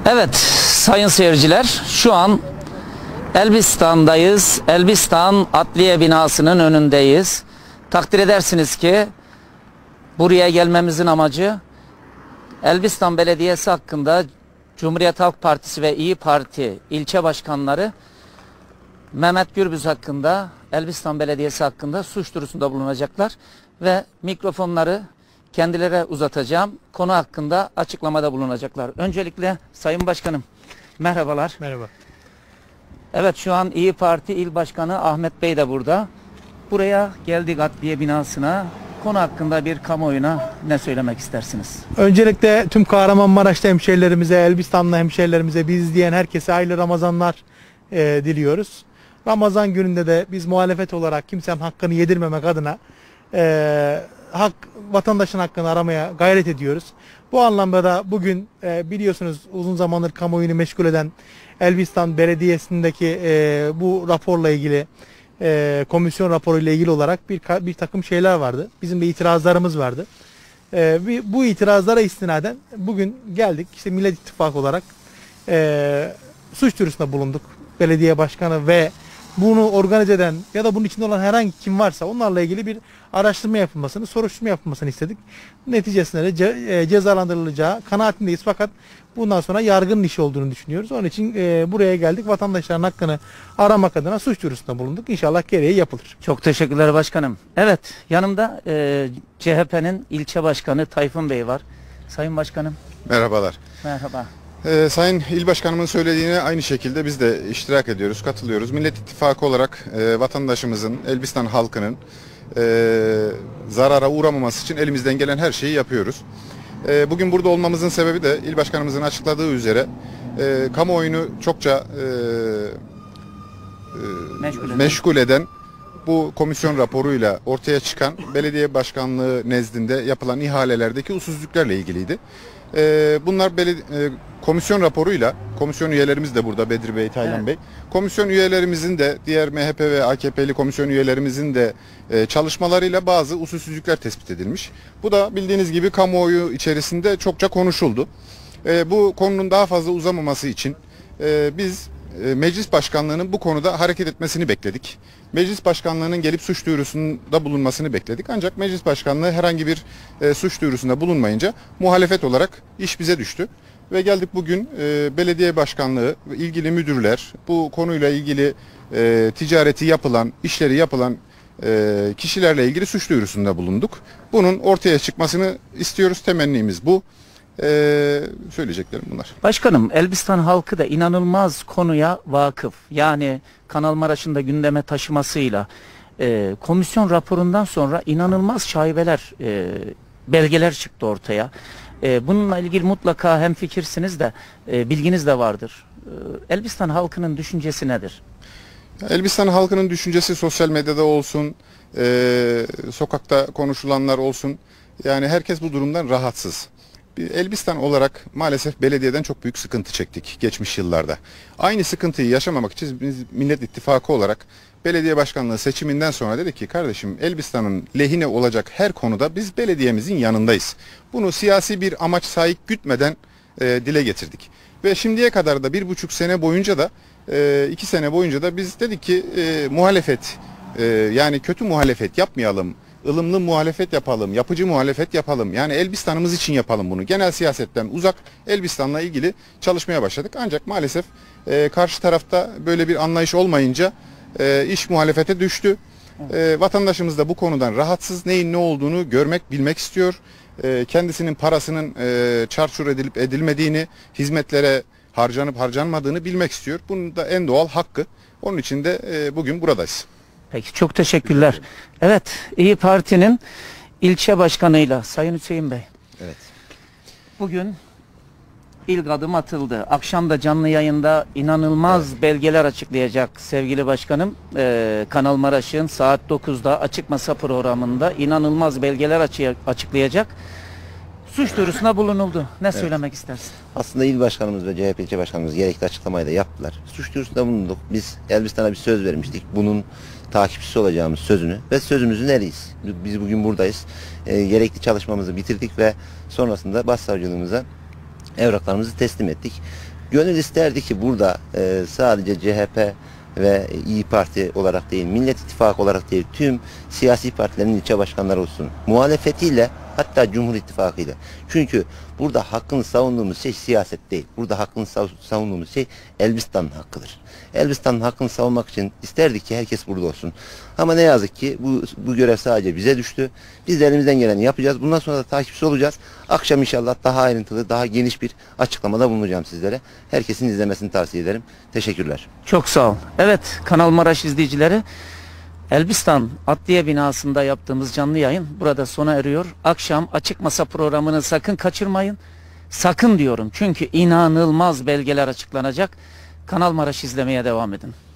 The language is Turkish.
Evet sayın seyirciler, şu an Elbistan'dayız. Elbistan Adliye binasının önündeyiz. Takdir edersiniz ki buraya gelmemizin amacı Elbistan Belediyesi hakkında Cumhuriyet Halk Partisi ve İyi Parti ilçe başkanları Mehmet Gürbüz hakkında, Elbistan Belediyesi hakkında suç duyurusunda bulunacaklar ve mikrofonları kendilerine uzatacağım. Konu hakkında açıklamada bulunacaklar. Öncelikle Sayın Başkanım, merhabalar. Merhaba. Evet, şu an İyi Parti İl Başkanı Ahmet Bey de burada. Buraya geldik, adliye binasına. Konu hakkında bir kamuoyuna ne söylemek istersiniz? Öncelikle tüm Kahramanmaraş'ta hemşehrilerimize, Elbistanlı hemşehrilerimize, biz izleyen herkese hayırlı Ramazanlar diliyoruz. Ramazan gününde de biz muhalefet olarak kimsenin hakkını yedirmemek adına vatandaşın hakkını aramaya gayret ediyoruz. Bu anlamda da bugün biliyorsunuz uzun zamandır kamuoyunu meşgul eden Elbistan Belediyesi'ndeki bu raporla ilgili komisyon raporuyla ilgili olarak bir takım şeyler vardı. Bizim de itirazlarımız vardı. Bu itirazlara istinaden bugün geldik. İşte Millet İttifakı olarak suç duyurusunda bulunduk. Belediye başkanı ve bunu organize eden ya da bunun içinde olan herhangi kim varsa onlarla ilgili bir araştırma yapılmasını, soruşturma yapılmasını istedik. Neticesinde de cezalandırılacağı kanaatindeyiz, fakat bundan sonra yargının işi olduğunu düşünüyoruz. Onun için buraya geldik. Vatandaşların hakkını aramak adına suç duyurusunda bulunduk. İnşallah gereği yapılır. Çok teşekkürler başkanım. Evet, yanımda CHP'nin ilçe başkanı Tayfun Bey var. Sayın Başkanım. Merhabalar. Merhaba. Sayın İl Başkanımın söylediğine aynı şekilde biz de iştirak ediyoruz, katılıyoruz. Millet İttifakı olarak vatandaşımızın, Elbistan halkının zarara uğramaması için elimizden gelen her şeyi yapıyoruz. Bugün burada olmamızın sebebi de İl Başkanımızın açıkladığı üzere kamuoyunu çokça meşgul eden bu komisyon raporuyla ortaya çıkan belediye başkanlığı nezdinde yapılan ihalelerdeki usulsüzlüklerle ilgiliydi. Bunlar komisyon raporuyla, komisyon üyelerimiz de burada, Bedri Bey, Taylan Evet. Bey, komisyon üyelerimizin de, diğer MHP ve AKP'li komisyon üyelerimizin de çalışmalarıyla bazı usulsüzlükler tespit edilmiş. Bu da bildiğiniz gibi kamuoyu içerisinde çokça konuşuldu. Bu konunun daha fazla uzamaması için biz Meclis Başkanlığı'nın bu konuda hareket etmesini bekledik. Meclis Başkanlığı'nın gelip suç duyurusunda bulunmasını bekledik. Ancak Meclis Başkanlığı herhangi bir suç duyurusunda bulunmayınca muhalefet olarak iş bize düştü. Ve geldik bugün belediye başkanlığı ve ilgili müdürler, bu konuyla ilgili ticareti yapılan, işleri yapılan kişilerle ilgili suç duyurusunda bulunduk. Bunun ortaya çıkmasını istiyoruz. Temennimiz bu. Söyleyeceklerim bunlar. Başkanım, Elbistan halkı da inanılmaz konuya vakıf. Yani Kanal Maraş'ın da gündeme taşımasıyla komisyon raporundan sonra inanılmaz şaibeler, belgeler çıktı ortaya. Bununla ilgili mutlaka hemfikirsiniz de bilginiz de vardır. Elbistan halkının düşüncesi nedir? Elbistan halkının düşüncesi sosyal medyada olsun, sokakta konuşulanlar olsun. Yani herkes bu durumdan rahatsız. Elbistan olarak maalesef belediyeden çok büyük sıkıntı çektik geçmiş yıllarda. Aynı sıkıntıyı yaşamamak için biz Millet İttifakı olarak belediye başkanlığı seçiminden sonra dedik ki kardeşim, Elbistan'ın lehine olacak her konuda biz belediyemizin yanındayız. Bunu siyasi bir amaç sahip gütmeden dile getirdik. Ve şimdiye kadar da 1,5 sene boyunca da 2 sene boyunca da biz dedik ki muhalefet, yani kötü muhalefet yapmayalım. ılımlı muhalefet yapalım, yapıcı muhalefet yapalım. Yani Elbistan'ımız için yapalım bunu. Genel siyasetten uzak Elbistan'la ilgili çalışmaya başladık. Ancak maalesef karşı tarafta böyle bir anlayış olmayınca iş muhalefete düştü. Vatandaşımız da bu konudan rahatsız, neyin ne olduğunu görmek, bilmek istiyor. Kendisinin parasının çarçur edilip edilmediğini, hizmetlere harcanıp harcanmadığını bilmek istiyor. Bunun da en doğal hakkı. Onun için de bugün buradayız. Peki, çok teşekkürler. Evet, İyi Parti'nin ilçe başkanıyla Sayın Hüseyin Bey. Evet. Bugün ilk adım atıldı. Akşam da canlı yayında inanılmaz belgeler açıklayacak sevgili başkanım. Kanal Maraş'ın saat 9'da Açık Masa programında inanılmaz belgeler açıklayacak. Suç duyurusuna bulunuldu. Ne söylemek istersin? Aslında il başkanımız ve CHP ilçe başkanımız gerekli açıklamayı da yaptılar. Suç duyurusunda bulunduk. Biz Elbistan'a bir söz vermiştik. Bunun takipçisi olacağımız sözünü ve sözümüzün eriyiz. Biz bugün buradayız. Gerekli çalışmamızı bitirdik ve sonrasında başsavcılığımıza evraklarımızı teslim ettik. Gönül isterdi ki burada sadece CHP ve İyi Parti olarak değil, Millet İttifakı olarak değil, tüm siyasi partilerin ilçe başkanları olsun. Muhalefetiyle, hatta Cumhur İttifakı ile. Çünkü burada hakkını savunduğumuz şey siyaset değil. Burada hakkını savunduğumuz şey Elbistan'ın hakkıdır. Elbistan'ın hakkını savunmak için isterdik ki herkes burada olsun. Ama ne yazık ki bu görev sadece bize düştü. Biz de elimizden geleni yapacağız. Bundan sonra da takipçi olacağız. Akşam inşallah daha ayrıntılı, daha geniş bir açıklamada bulunacağım sizlere. Herkesin izlemesini tavsiye ederim. Teşekkürler. Çok sağ ol. Evet, Kanal Maraş izleyicileri, Elbistan Adliye binasında yaptığımız canlı yayın burada sona eriyor. Akşam Açık Masa programını sakın kaçırmayın. Sakın diyorum, çünkü inanılmaz belgeler açıklanacak. Kanal Maraş izlemeye devam edin.